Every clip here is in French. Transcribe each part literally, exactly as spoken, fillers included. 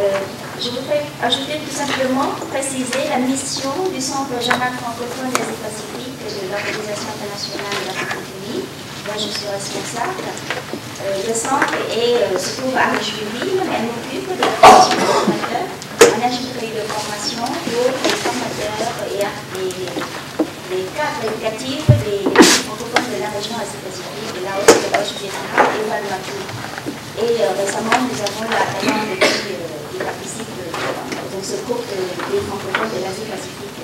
Euh, je voudrais ajouter tout simplement, préciser la mission du Centre régional francophone d'Asie-Pacifique de l'Organisation internationale de la francophonie, dont je suis responsable. Euh, le centre est, euh, se trouve à Richeville, mais elle m'occupe de la formation des formateurs en ingénierie de formation pour les formateurs et les, les cadres éducatifs des francophones de la région Asie-Pacifique, de Laos, de Laos, du Vietnam et Vanuatu. Et euh, récemment, nous avons la Thaïlande qui, euh, qui participe euh, dans ce groupe des francophones de l'Asie-Pacifique.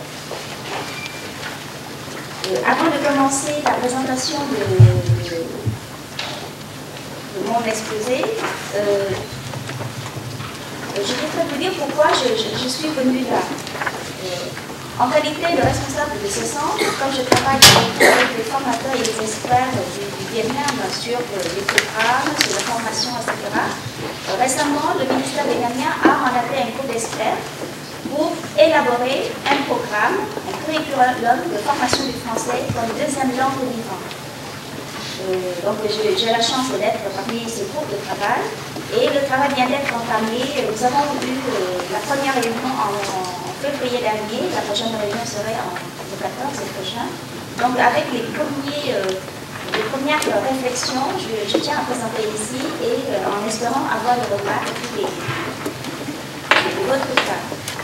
Euh, avant de commencer la présentation de, de, de mon exposé, euh, je voudrais vous dire pourquoi je, je, je suis venue là. Euh, en qualité de responsable de ce centre, comme je travaille avec les formateurs et les experts du, du Vietnam sur euh, les programmes, sur la formation, et cetera, euh, récemment, le ministère vietnamien a mandaté un groupe d'experts pour élaborer un programme, un curriculum de formation du français comme deuxième langue vivante. Euh, donc j'ai la chance d'être parmi ce groupe de travail et le travail vient d'être entamé. Nous avons eu euh, la première réunion en, en février dernier, la prochaine réunion serait en le quatorze prochain. Donc avec les, premiers, euh, les premières réflexions, je, je tiens à présenter ici et euh, en espérant avoir les remarques et de votre part.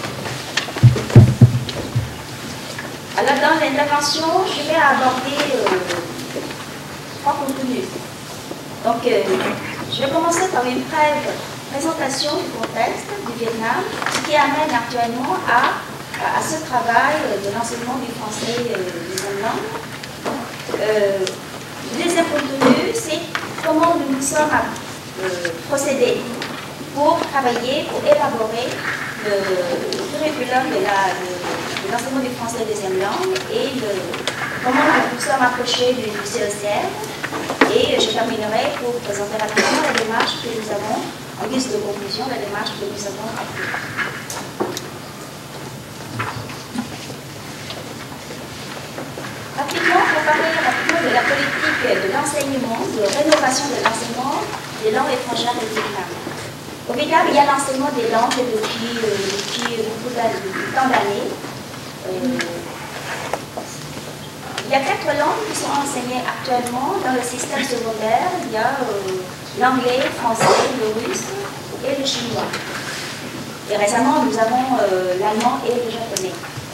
Alors dans l'intervention, je vais aborder euh, trois contenus. Donc euh, je vais commencer par une brève présentation du contexte du Vietnam qui amène actuellement à, à ce travail de l'enseignement du français euh, deuxième langue. Euh, le deuxième contenu, c'est comment nous nous sommes euh, procédés pour travailler, pour élaborer le, le curriculum de l'enseignement du français deuxième langue et le, comment nous nous sommes approchés du, du C E C R. Et je terminerai pour présenter rapidement la démarche que nous avons, en guise de conclusion, la démarche que nous avons appliquée. Rapidement, pour parler rapidement de la politique de l'enseignement, de rénovation de l'enseignement des langues étrangères au Vietnam. Au Vietnam, il y a l'enseignement des langues depuis, euh, depuis beaucoup de temps d'années. Euh, Il y a quatre langues qui sont enseignées actuellement dans le système secondaire. Il y a euh, l'anglais, le français, le russe et le chinois. Et récemment, nous avons euh, l'allemand et le japonais.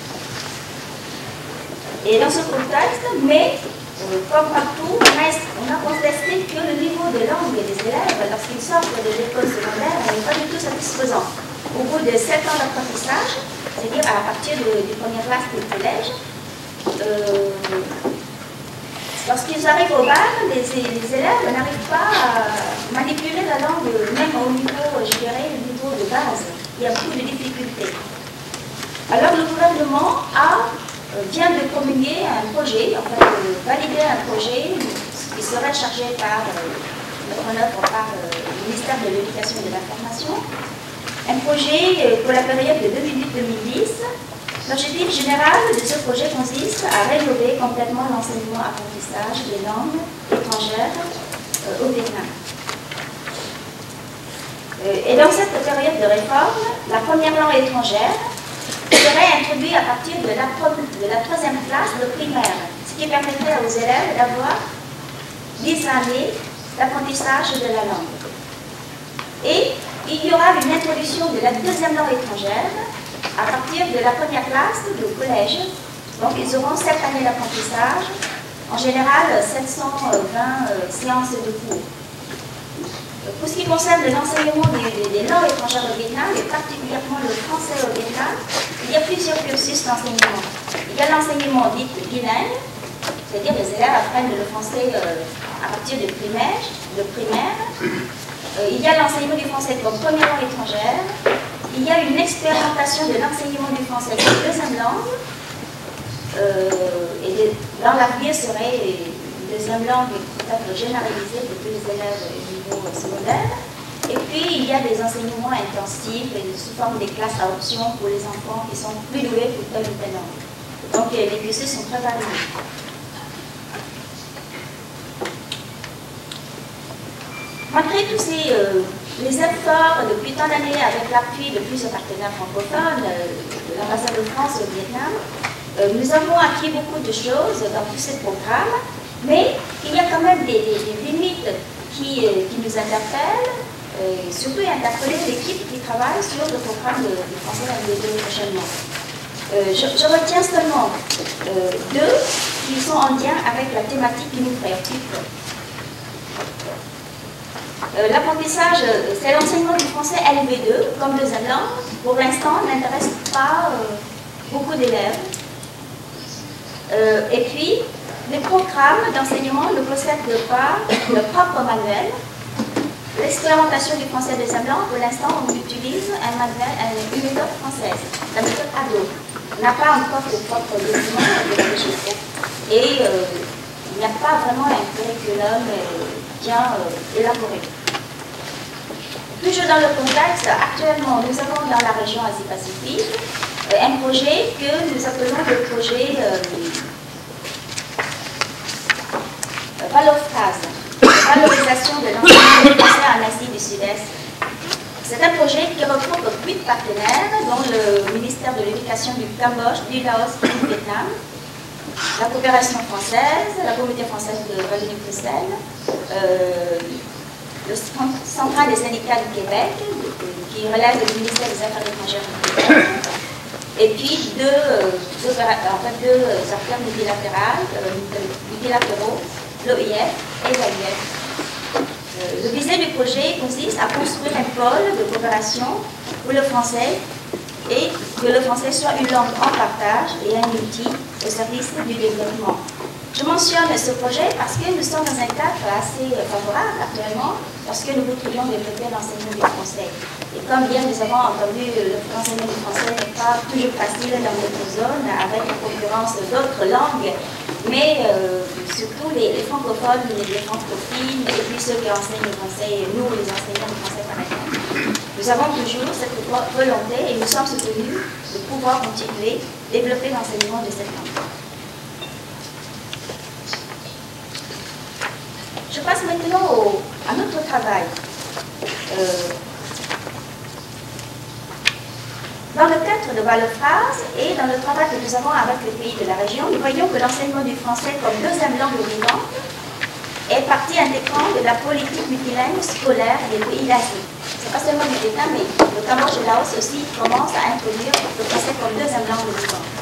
Et dans ce contexte, mais euh, comme partout, on a, on a contesté que le niveau de langue des élèves, lorsqu'ils sortent de l'école secondaire, n'est pas du tout satisfaisant. Au bout de sept ans d'apprentissage, c'est-à-dire à partir de, du premier classe du collège, Euh, lorsqu'ils arrivent au bac, les, les élèves n'arrivent pas à manipuler la langue, même au niveau, je dirais, au niveau de base. Il y a beaucoup de difficultés. Alors le gouvernement a, euh, vient de promulguer un projet, en fait, de valider un projet qui serait chargé par, euh, en œuvre par euh, le ministère de l'Éducation et de la Formation, un projet euh, pour la période de deux mille huit deux mille dix. L'objectif général de ce projet consiste à rénover complètement l'enseignement-apprentissage des langues étrangères euh, au Vietnam. Euh, et dans cette période de réforme, la première langue étrangère serait introduite à partir de la, de la troisième classe de primaire, ce qui permettrait aux élèves d'avoir dix années d'apprentissage de la langue. Et il y aura une introduction de la deuxième langue étrangère à partir de la première classe du collège. Donc ils auront sept années d'apprentissage, en général sept cent vingt euh, séances de cours. Pour ce qui concerne l'enseignement des, des, des langues étrangères au Vietnam, et particulièrement le français au Vietnam, il y a plusieurs cursus d'enseignement. Il y a l'enseignement dit bilingue, c'est-à-dire les élèves apprennent le français euh, à partir de primaire. De primaire. Euh, il y a l'enseignement du français comme première langue étrangère. Il y a une expérimentation de l'enseignement du français comme deuxième langue, euh, et de, dans l'avenir serait une deuxième langue peut-être généralisée pour tous les élèves au niveau secondaire. Et puis il y a des enseignements intensifs et sous forme des classes à option pour les enfants qui sont plus doués pour telle ou telle langue. Donc les cursus sont très variés. Malgré tous ces, euh, les efforts depuis tant d'années avec l'appui de plusieurs partenaires francophones, de l'ambassade de France au Vietnam, euh, nous avons acquis beaucoup de choses dans tous ces programmes, mais il y a quand même des, des, des limites qui, euh, qui nous interpellent, euh, surtout interpeller l'équipe qui travaille sur le programme de, de français L V deux prochainement. Euh, je, je retiens seulement euh, deux qui sont en lien avec la thématique qui nous préoccupe. Euh, L'apprentissage, c'est l'enseignement du français L V deux comme deuxième langue. Pour l'instant, n'intéresse pas euh, beaucoup d'élèves. Euh, et puis, les programmes d'enseignement ne possèdent pas leur propre manuel. L'expérimentation du français deuxième langue, pour l'instant, on utilise un manuel, une méthode française, la méthode A D O. On n'a pas encore de propre document pédagogique et euh, il n'y a pas vraiment un curriculum euh, bien euh, élaboré. Toujours dans le contexte, actuellement, nous avons dans la région Asie-Pacifique euh, un projet que nous appelons le projet euh, Valophrase, valorisation de l'enseignement du français en Asie du Sud-Est. C'est un projet qui regroupe huit partenaires, dont le ministère de l'Éducation du Cambodge, du Laos et du Vietnam, la coopération française, la communauté française de Wallonie-Bruxelles, euh, le central des syndicats du Québec, qui relève du ministère des Affaires étrangères du Québec, et puis deux, deux, en fait, deux acteurs multilatéraux, multilatéraux l'O I F et l'A I F. Le visée du projet consiste à construire un pôle de coopération pour le français et que le français soit une langue en partage et un outil au service du développement. Je mentionne ce projet parce que nous sommes dans un cadre assez favorable actuellement parce que nous voudrions développer l'enseignement du français. Et comme bien nous avons entendu, l'enseignement du français n'est pas toujours facile dans notre zone avec la concurrence d'autres langues, mais euh, surtout les, les francophones, les, les francophiles et puis ceux qui enseignent le français, nous les enseignants du français par exemple. Nous avons toujours cette volonté et nous sommes soutenus de pouvoir continuer à développer l'enseignement de cette langue. Je passe maintenant au, à notre travail. Euh, dans le cadre de Valophrase et dans le travail que nous avons avec les pays de la région, nous voyons que l'enseignement du français comme deuxième langue vivante est partie intégrante de la politique multilingue scolaire des pays d'Asie. Ce n'est pas seulement du Vietnam, mais le Cambodge et le Laos aussi commencent à introduire le français comme deuxième langue vivante.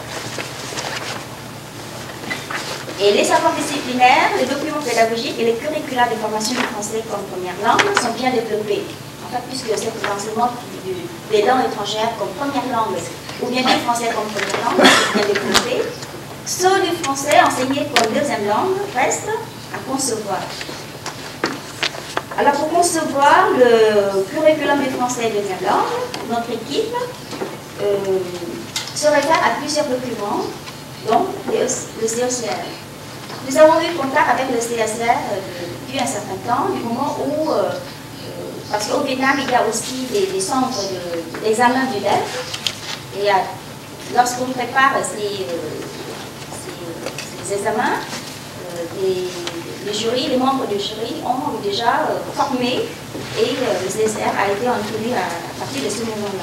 Et les savoirs disciplinaires, les documents pédagogiques et les curricula de formation du français comme première langue sont bien développés. En fait, puisque c'est l'enseignement des langues étrangères comme première langue, ou bien du français comme première langue, c'est bien développé. Ceux du français enseigné comme deuxième langue restent à concevoir. Alors, pour concevoir le curriculum du français deuxième langue, notre équipe euh, se réfère à plusieurs documents, dont le C O C R. Nous avons eu contact avec le C S R euh, depuis un certain temps, du moment où, euh, euh, parce qu'au Vietnam, il y a aussi des, des centres d'examen de, du D E F, et euh, lorsqu'on prépare ces, euh, ces, ces examens, euh, les, les jurys, les membres du jury ont déjà euh, formé, et euh, le C S R a été introduit à, à partir de ce moment-là.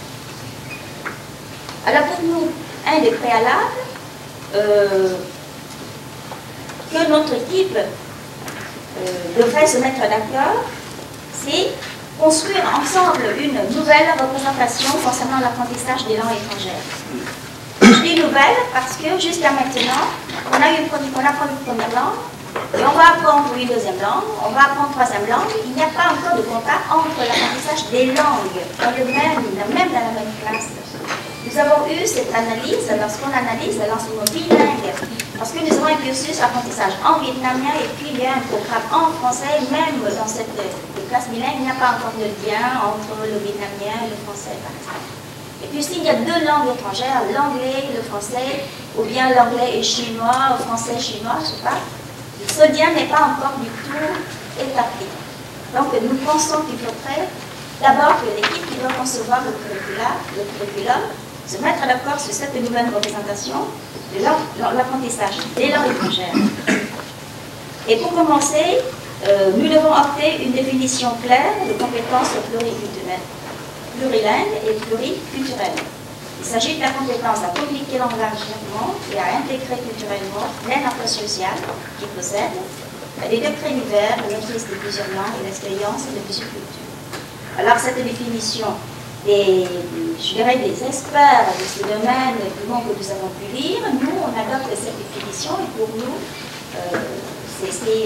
Alors pour nous, un des préalables, euh, que notre équipe euh, devrait se mettre d'accord, c'est construire ensemble une nouvelle représentation concernant l'apprentissage des langues étrangères. Je dis nouvelle parce que jusqu'à maintenant, on a, une, on a appris une première langue, et on va apprendre une deuxième langue, on va apprendre une troisième langue. Il n'y a pas encore de contact entre l'apprentissage des langues, dans le même, même dans la même classe. Nous avons eu cette analyse lorsqu'on analyse l'enseignement bilingue, parce que nous avons un cursus apprentissage en vietnamien et puis il y a un programme en français, même dans cette classe bilingue, il n'y a pas encore de lien entre le vietnamien et le français par exemple. Et puis s'il y a deux langues étrangères, l'anglais et le français, ou bien l'anglais et chinois, ou français et chinois, je ne sais pas, ce lien n'est pas encore du tout établi. Donc nous pensons qu'il faudrait d'abord que l'équipe qui doit concevoir le curriculum, le curriculum se mettre d'accord sur cette nouvelle représentation de l'apprentissage des langues étrangères. Et pour commencer, euh, nous devons opter une définition claire de compétences pluriculturelles, plurilingues et pluriculturelles. Il s'agit de la compétence à communiquer langagièrement et à intégrer culturellement plein emploi social qu'il possède, les degrés divers, la maîtrise de plusieurs langues et l'expérience de plusieurs cultures. Alors cette définition, des, je dirais des experts de ce domaine du monde que nous avons pu lire, nous on adopte cette définition et pour nous euh, c'est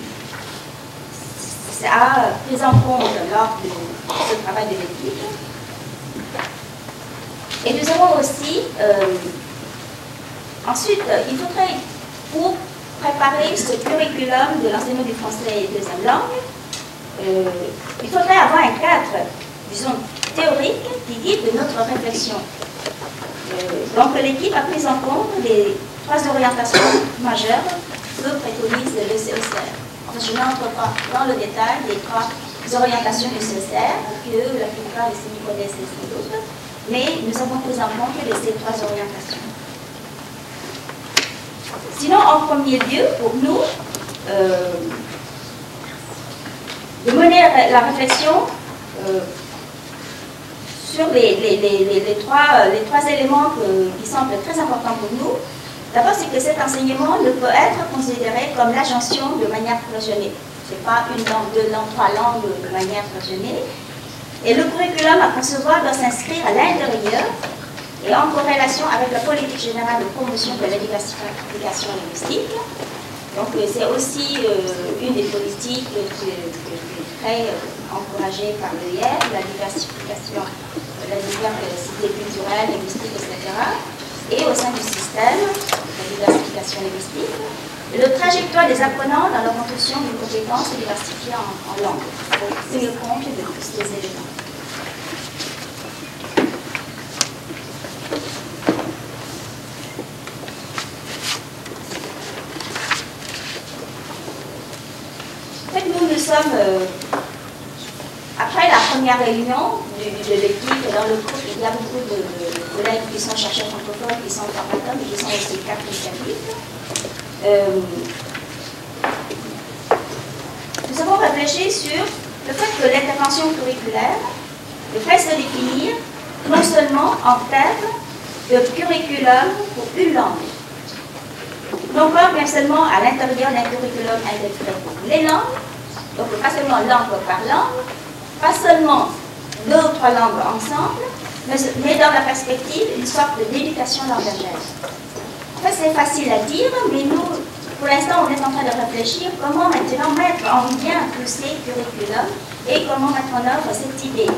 euh, à prise en compte lors de ce travail de l'équipe. Et nous avons aussi, euh, ensuite, il faudrait, pour préparer ce curriculum de l'enseignement du français et deuxième langue, euh, il faudrait avoir un cadre, disons, théorique qui guide notre réflexion. Euh, donc l'équipe a pris en compte les trois orientations majeures que préconise le C E C R. Enfin, je n'entre pas dans le détail des trois orientations du C E C R, que la plupart ici connaissent sans doute, mais nous avons pris en compte ces trois orientations. Sinon, en premier lieu, pour nous, euh, de mener la réflexion euh, sur les, les, les, les, les, trois, les trois éléments que, qui semblent très importants pour nous. D'abord, c'est que cet enseignement ne peut être considéré comme l'agencion de manière fractionnée. Ce n'est pas une langue, deux langues, trois langues de manière fractionnée. Et le curriculum à concevoir doit s'inscrire à l'intérieur et en corrélation avec la politique générale de promotion de la diversification linguistique. Donc c'est aussi euh, une des politiques qui est très euh, encouragée par l'E I R, la diversification, la diversité culturelle, linguistique, et cetera. Et au sein du système, la diversification linguistique, et le trajectoire des apprenants dans leur construction d'une compétence diversifiée en, en langue. Donc c'est le compte de tous ces éléments. Nous sommes, euh, après la première réunion de, de l'équipe, dans le groupe, il y a beaucoup de, de collègues qui sont chercheurs francophones, qui sont formateurs, mais qui sont aussi cadres éducatifs. Euh, nous avons réfléchi sur le fait que l'intervention curriculaire devrait se définir non seulement en termes de curriculum pour une langue, non pas bien seulement à l'intérieur d'un curriculum intégré pour les langues, donc pas seulement langue par langue, pas seulement deux ou trois langues ensemble, mais, mais dans la perspective d'une sorte d'éducation langagère. En fait, c'est facile à dire, mais nous, pour l'instant, on est en train de réfléchir comment maintenant mettre en lien tous ces curriculums et comment mettre en œuvre cette idée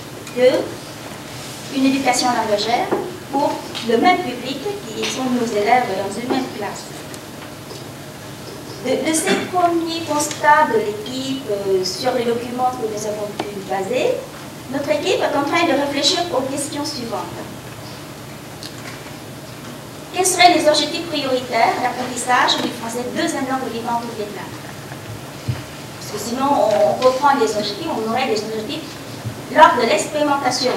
d'une éducation langagère pour le même public qui sont nos élèves dans une même classe. De, de ces premiers constats de l'équipe euh, sur les documents que nous avons pu baser, notre équipe est en train de réfléchir aux questions suivantes. Quels seraient les objectifs prioritaires d'apprentissage du français deuxième langue vivante au Vietnam? Parce que sinon, on, on reprend les objectifs, on aurait des objectifs lors de l'expérimentation.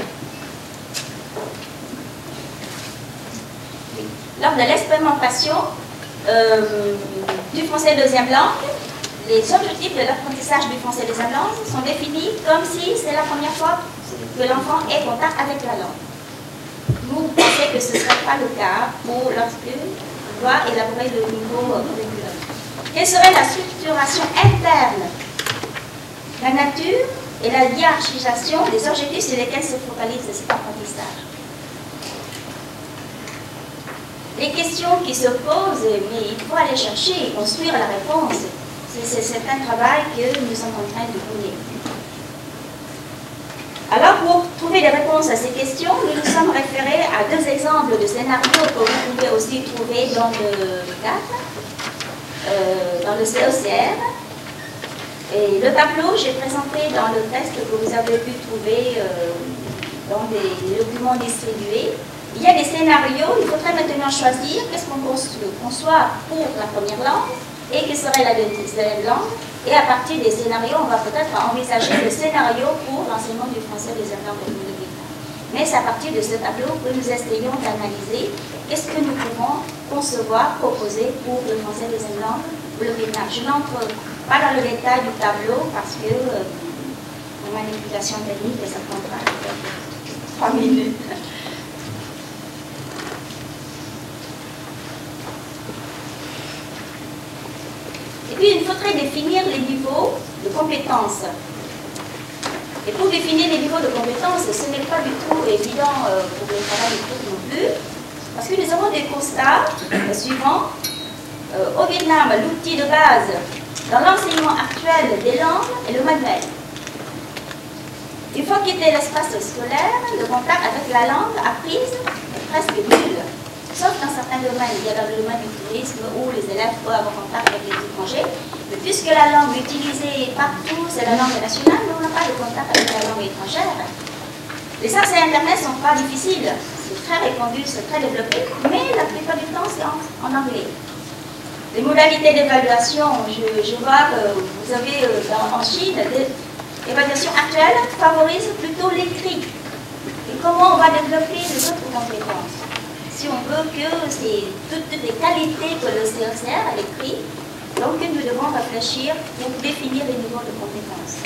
Lors de l'expérimentation, Euh, du français deuxième langue, les objectifs de l'apprentissage du français deuxième langue sont définis comme si c'est la première fois que l'enfant est en contact avec la langue. Vous pensez que ce ne serait pas le cas pour lorsqu'il doit élaborer le nouveau curriculum. Quelle serait la structuration interne, la nature et la hiérarchisation des objectifs sur lesquels se focalise cet apprentissage? Les questions qui se posent, mais il faut aller chercher et construire la réponse. C'est un travail que nous sommes en train de mener. Alors, pour trouver des réponses à ces questions, nous nous sommes référés à deux exemples de scénarios que vous pouvez aussi trouver dans le C A T, euh, dans le C E C R. Et le tableau, j'ai présenté dans le texte que vous avez pu trouver euh, dans des documents distribués. Il y a des scénarios, il faudrait maintenant choisir qu'est-ce qu'on conçoit pour la première langue et quelle serait la deuxième langue. Et à partir des scénarios, on va peut-être envisager le scénario pour l'enseignement du français des langues communautaires. Mais c'est à partir de ce tableau que nous essayons d'analyser qu'est-ce que nous pouvons concevoir, proposer pour le français deuxième langue pour le Vietnam. Je n'entre pas dans le détail du tableau parce que euh, la manipulation technique, ça prendra trois minutes. Et puis, il faudrait définir les niveaux de compétences. Et pour définir les niveaux de compétences, ce n'est pas du tout évident euh, pour le travail de cours non plus, parce que nous avons des constats euh, suivants. Euh, au Vietnam, l'outil de base dans l'enseignement actuel des langues est le manuel. Une fois quitter l'espace scolaire, le contact avec la langue apprise est presque nul. Sauf dans certains domaines, il y a dans le domaine du tourisme où les élèves peuvent avoir contact avec les étrangers. Mais puisque la langue utilisée partout, c'est la langue nationale, nous on n'a pas de contact avec la langue étrangère. Les accès à Internet ne sont pas difficiles. C'est très répandu, c'est très développé, mais la plupart du temps, c'est en, en anglais. Les modalités d'évaluation, je, je vois que vous avez euh, dans, en Chine, l'évaluation actuelle favorise plutôt l'écrit. Et comment on va développer les autres compétences? Si on veut que c'est toutes, toutes les qualités que le C E C R a écrit, donc nous devons réfléchir pour définir les niveaux de compétences.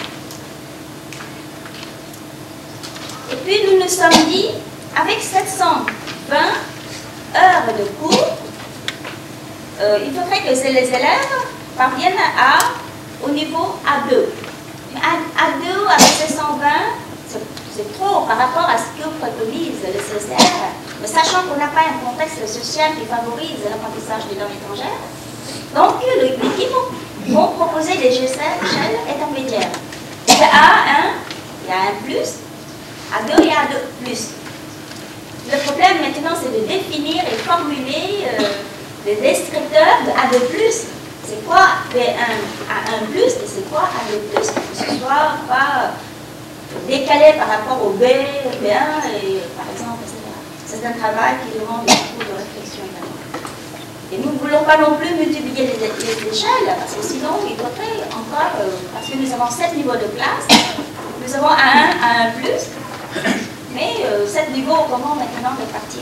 Et puis nous nous sommes dit, avec sept cent vingt heures de cours, euh, il faudrait que les élèves parviennent à, au niveau A deux. A deux avec sept cent vingt, c'est trop par rapport à ce que préconise le C E C R, mais sachant qu'on n'a pas un contexte social qui favorise l'apprentissage des langues étrangères. Donc, l'équipe vont proposer des échelles intermédiaires. Il y a A un, il y a un plus, A deux et A deux plus. Le problème maintenant, c'est de définir et formuler euh, les descripteurs de A deux plus. C'est quoi B un, A un plus et c'est quoi A deux plus, pour que ce soit pas décalé par rapport au B, B un, et, par exemple, et cetera. C'est un travail qui demande beaucoup de réflexion également. Et nous ne voulons pas non plus multiplier les, les échelles, parce que sinon, il faudrait encore, euh, parce que nous avons sept niveaux de classe, nous avons A un, A un plus, mais euh, sept niveaux, comment maintenant de partir?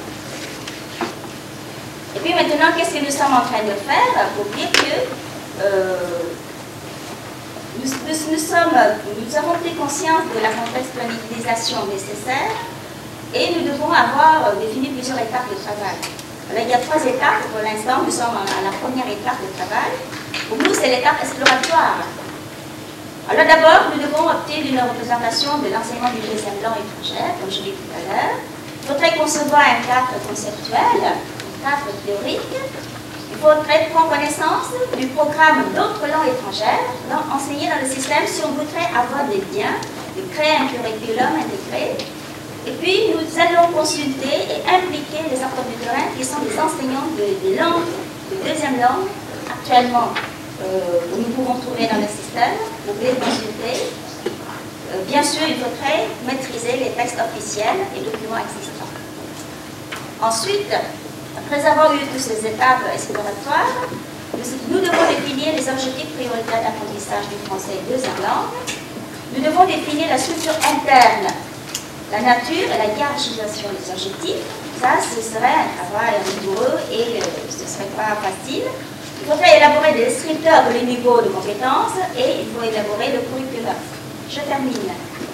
Et puis maintenant, qu'est-ce que nous sommes en train de faire pour dire que euh, Nous, nous, nous, sommes, nous avons pris conscience de la contextualisation nécessaire et nous devons avoir défini plusieurs étapes de travail. Alors, il y a trois étapes pour l'instant, nous sommes à la première étape de travail. Pour nous, c'est l'étape exploratoire. Alors d'abord, nous devons opter d'une représentation de l'enseignement du deuxième langue étrangère, comme je l'ai dit tout à l'heure. Il faudrait concevoir un cadre conceptuel, un cadre théorique. Il faudrait prendre connaissance du programme d'autres langues étrangères, donc enseigner dans le système si on voudrait avoir des liens, de créer un curriculum intégré. Et puis, nous allons consulter et impliquer les acteurs du terrain qui sont des enseignants de, de langue, de deuxième langue, actuellement, euh, que nous pouvons trouver dans le système, pour les consulter. Euh, bien sûr, il faudrait maîtriser les textes officiels et documents existants. Ensuite, après avoir eu toutes ces étapes exploratoires, nous devons définir les objectifs prioritaires d'apprentissage du français deuxième langue. Nous devons définir la structure interne, la nature et la hiérarchisation des objectifs. Ça, ce serait un travail rigoureux et euh, ce ne serait pas facile. Il faudrait élaborer des descripteurs de les niveaux de compétences et il faut élaborer le curriculum. Je termine.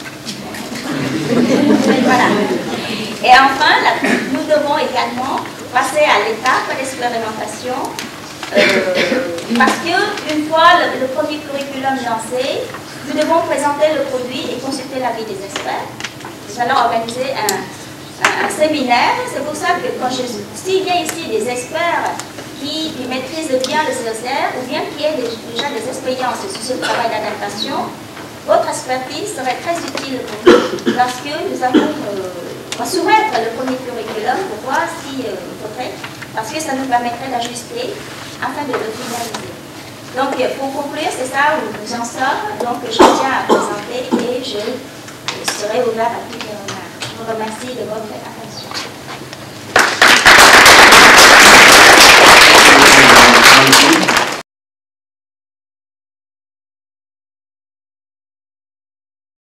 Voilà. Et enfin, là, nous devons également passer à l'étape d'expérimentation euh, parce qu'une fois le, le premier curriculum lancé, nous devons présenter le produit et consulter l'avis des experts. Nous allons organiser un, un, un séminaire. C'est pour ça que quand je s'il y a ici des experts qui, qui maîtrisent bien le C E C R ou bien qui aient des, déjà des expériences sur ce travail d'adaptation, votre expertise serait très utile pour nous parce que nous allons euh, soumettre le premier curriculum pour voir si euh, il faudrait, parce que ça nous permettrait d'ajuster afin de le finaliser. Donc pour conclure, c'est ça où nous en sommes. Donc je tiens à présenter et je serai ouvert à toutes les remarques. Je vous remercie de votre attention.